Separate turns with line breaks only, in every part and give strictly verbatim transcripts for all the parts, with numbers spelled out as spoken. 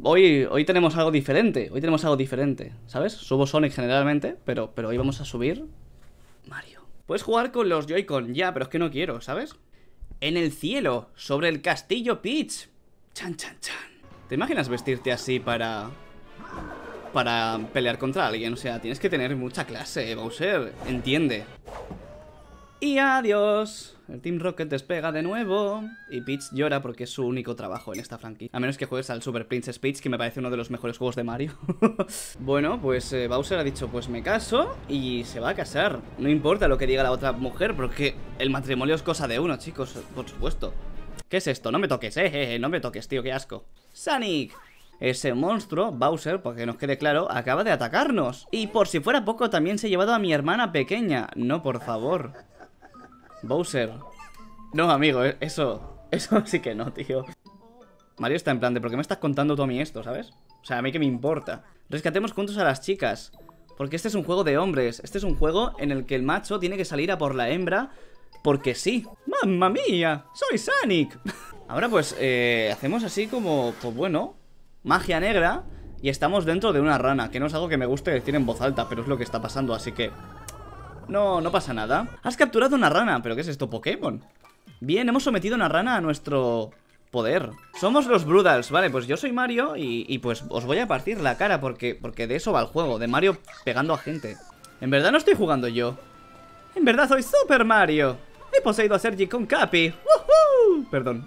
Hoy, hoy tenemos algo diferente. Hoy tenemos algo diferente, ¿sabes? Subo Sonic generalmente, pero, pero hoy vamos a subir Mario. Puedes jugar con los Joy-Con, ya, pero es que no quiero, ¿sabes? En el cielo, sobre el castillo Peach. Chan, chan, chan. ¿Te imaginas vestirte así para... para pelear contra alguien? O sea, tienes que tener mucha clase, Bowser. Entiende. Y adiós. El Team Rocket despega de nuevo. Y Peach llora porque es su único trabajo en esta franquicia. A menos que juegues al Super Princess Peach, que me parece uno de los mejores juegos de Mario. Bueno, pues eh, Bowser ha dicho, pues me caso y se va a casar. No importa lo que diga la otra mujer, porque el matrimonio es cosa de uno, chicos, por supuesto. ¿Qué es esto? No me toques, eh, eh, eh no me toques, tío, qué asco. Sonic. Ese monstruo, Bowser, porque nos quede claro, acaba de atacarnos. Y por si fuera poco, también se ha llevado a mi hermana pequeña. No, por favor. Bowser. No, amigo, eso... Eso sí que no, tío. Mario está en plan de, ¿por qué me estás contando tú a mí esto, sabes? O sea, a mí que me importa. Rescatemos juntos a las chicas. Porque este es un juego de hombres. Este es un juego en el que el macho tiene que salir a por la hembra. Porque sí. ¡Mamma mía! ¡Soy Sonic! Ahora pues, eh, hacemos así como... Pues bueno... Magia negra. Y estamos dentro de una rana. Que no es algo que me guste decir en voz alta, pero es lo que está pasando, así que... No, no pasa nada. Has capturado una rana. ¿Pero qué es esto? ¿Pokémon? Bien, hemos sometido una rana a nuestro poder. Somos los Broodals, vale, pues yo soy Mario y, y pues os voy a partir la cara porque, porque de eso va el juego, de Mario pegando a gente. En verdad no estoy jugando yo. En verdad soy Super Mario. He poseído a Sergi con Capi. ¡Woohoo! Perdón.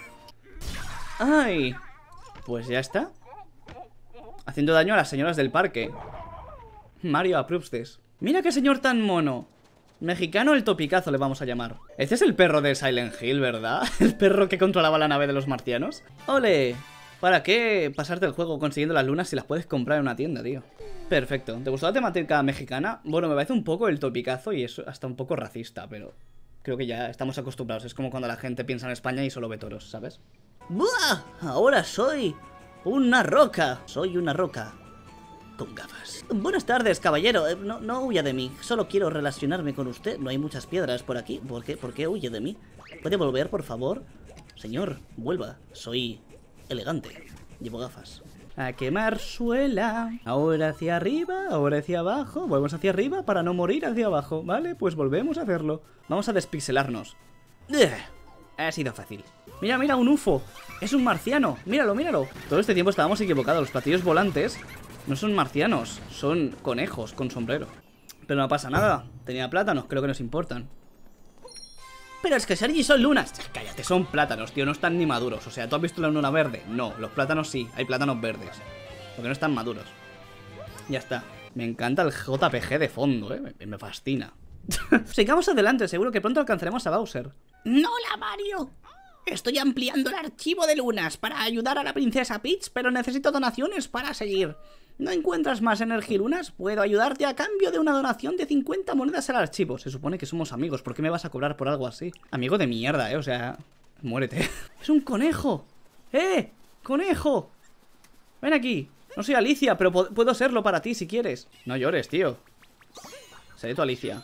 Ay. Pues ya está. Haciendo daño a las señoras del parque. Mario approves this. Mira qué señor tan mono. Mexicano el topicazo le vamos a llamar. Este es el perro de Silent Hill, ¿verdad? El perro que controlaba la nave de los marcianos. ¡Ole! ¿Para qué pasarte el juego consiguiendo las lunas si las puedes comprar en una tienda, tío? Perfecto. ¿Te gustó la temática mexicana? Bueno, me parece un poco el topicazo y es hasta un poco racista, pero creo que ya estamos acostumbrados. Es como cuando la gente piensa en España y solo ve toros, ¿sabes? ¡Buah! Ahora soy una roca. Soy una roca con gafas. Buenas tardes, caballero. Eh, no, no huya de mí. Solo quiero relacionarme con usted. No hay muchas piedras por aquí. ¿Por qué? ¿Por qué huye de mí? ¿Puede volver, por favor? Señor, vuelva. Soy elegante. Llevo gafas. A quemar suela. Ahora hacia arriba, ahora hacia abajo. Volvemos hacia arriba para no morir hacia abajo. Vale, pues volvemos a hacerlo. Vamos a despixelarnos. Ugh, ha sido fácil. Mira, mira, un U F O. Es un marciano. Míralo, míralo. Todo este tiempo estábamos equivocados. Los platillos volantes no son marcianos, son conejos con sombrero. Pero no pasa nada, tenía plátanos, creo que nos importan. Pero es que Sergi son lunas. Cállate, son plátanos, tío, no están ni maduros. O sea, ¿tú has visto la luna verde? No, los plátanos sí, hay plátanos verdes, porque no están maduros. Ya está, me encanta el J P G de fondo, eh, me, me fascina. Sigamos adelante, seguro que pronto alcanzaremos a Bowser. ¡No, la Mario! Estoy ampliando el archivo de lunas para ayudar a la princesa Peach, pero necesito donaciones para seguir. ¿No encuentras más energilunas? Puedo ayudarte a cambio de una donación de cincuenta monedas al archivo. Se supone que somos amigos, ¿por qué me vas a cobrar por algo así? Amigo de mierda, eh, o sea... Muérete. ¡Es un conejo! ¡Eh! ¡Conejo! Ven aquí. No soy Alicia, pero puedo serlo para ti si quieres. No llores, tío. Seré tu Alicia.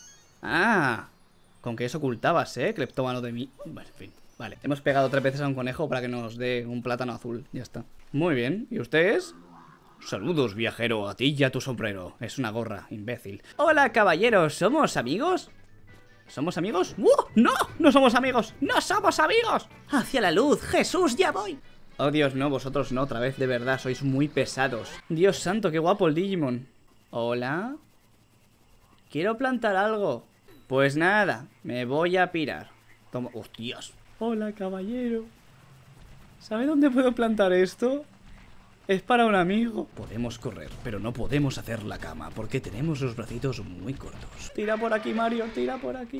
Ah, con que eso ocultabas, eh, cleptómano de mí. Bueno, en fin. Vale, hemos pegado tres veces a un conejo para que nos dé un plátano azul. Ya está. Muy bien. ¿Y usted es? Saludos, viajero, a ti y a tu sombrero. Es una gorra, imbécil. Hola, caballeros, ¿somos amigos? ¿Somos amigos? ¡Uh! ¡No! ¡No somos amigos! ¡No somos amigos! ¡Hacia la luz! ¡Jesús, ya voy! Oh, Dios, no, vosotros no, otra vez, de verdad, sois muy pesados. Dios santo, qué guapo el Digimon. Hola. Quiero plantar algo. Pues nada, me voy a pirar. Toma... ¡Hostias! Hola, caballero. ¿Sabe dónde puedo plantar esto? Es para un amigo. Podemos correr, pero no podemos hacer la cama porque tenemos los bracitos muy cortos. Tira por aquí, Mario, tira por aquí.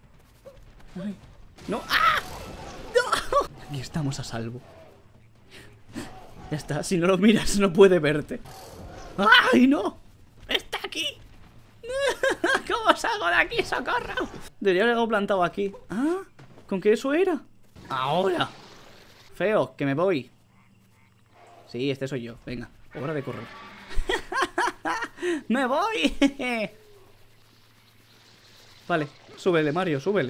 Ay. ¡No! ¡Ah! ¡No! Aquí estamos a salvo. Ya está, si no lo miras no puede verte. ¡Ay, no! ¡Está aquí! ¿Cómo salgo de aquí? ¡Socorro! Debería haber algo plantado aquí. Ah, ¿con qué eso era? ¡Ahora! Feo, que me voy. Sí, este soy yo, venga, hora de correr. ¡Me voy! Vale, súbele, Mario, súbele.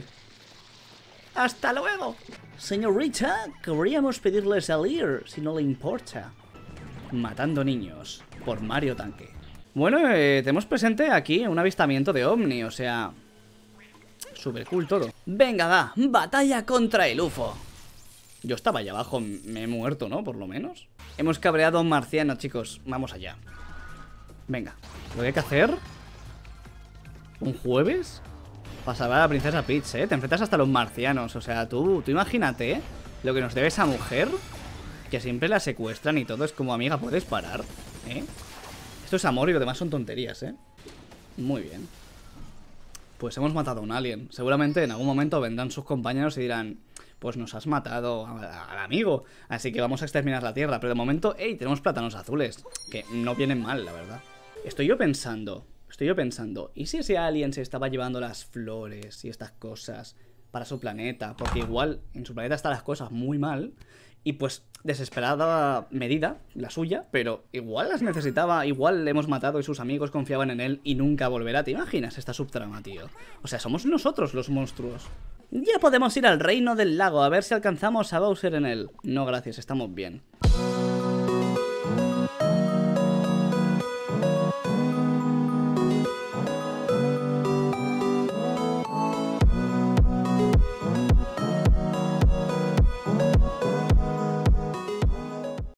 ¡Hasta luego! Señorita, querríamos pedirle salir, si no le importa. Matando niños por Mario Tanque. Bueno, eh, tenemos presente aquí un avistamiento de ovni, o sea... Súper cool todo. Venga, va, batalla contra el U F O. Yo estaba allá abajo, me he muerto, ¿no? Por lo menos. Hemos cabreado a un marciano, chicos. Vamos allá. Venga, lo que hay que hacer... ¿Un jueves? Para salvar a la princesa Peach, ¿eh? Te enfrentas hasta los marcianos, o sea, tú, tú imagínate, ¿eh? Lo que nos debe esa mujer, que siempre la secuestran y todo. Es como, amiga, ¿puedes parar? ¿Eh? Esto es amor y lo demás son tonterías, ¿eh? Muy bien. Pues hemos matado a un alien. Seguramente en algún momento vendrán sus compañeros y dirán... Pues nos has matado al amigo, así que vamos a exterminar la Tierra. Pero de momento, hey, tenemos plátanos azules, que no vienen mal, la verdad. Estoy yo pensando, estoy yo pensando, ¿y si ese alien se estaba llevando las flores y estas cosas para su planeta? Porque igual en su planeta están las cosas muy mal y pues desesperada medida, la suya, pero igual las necesitaba, igual le hemos matado y sus amigos confiaban en él y nunca volverá. ¿Te imaginas esta subtrama, tío? O sea, somos nosotros los monstruos. Ya podemos ir al reino del lago a ver si alcanzamos a Bowser en él. No, gracias, estamos bien.